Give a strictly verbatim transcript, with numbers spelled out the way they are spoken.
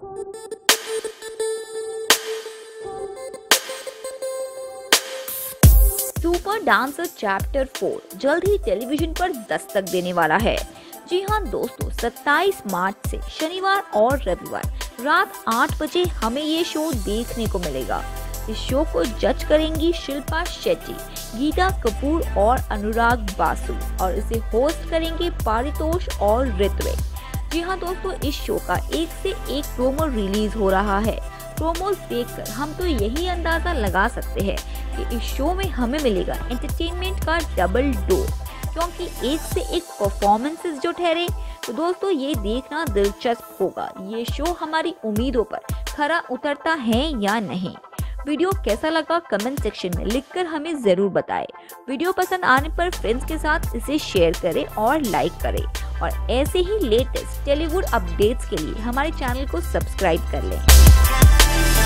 Super dancer chapter four जल्द ही television पर दस्तक देने वाला है। जी हाँ दोस्तों, सत्ताईस मार्च से शनिवार और रविवार रात आठ बजे हमें ये शो देखने को मिलेगा। इस शो को जज करेंगी शिल्पा शेट्टी, गीता कपूर और अनुराग बासु और इसे होस्ट करेंगे पारितोष और ऋत्विक। जी हाँ दोस्तों, इस शो का एक से एक प्रोमो रिलीज हो रहा है। प्रोमोस देखकर हम तो यही अंदाजा लगा सकते हैं कि इस शो में हमें मिलेगा एंटरटेनमेंट का डबल डोज, क्योंकि एक से एक परफॉर्मेंसेस जो ठहरे तो दोस्तों ये देखना दिलचस्प होगा। ये शो हमारी उम्मीदों पर खरा उतरता है या नहीं। वीडियो कैसा लगा कमेंट सेक्शन में लिखकर हमें जरूर बताएं। वीडियो पसंद आने पर फ्रेंड्स के साथ इसे शेयर करें और लाइक करें और ऐसे ही लेटेस्ट टॉलीवुड अपडेट्स के लिए हमारे चैनल को सब्सक्राइब कर लें।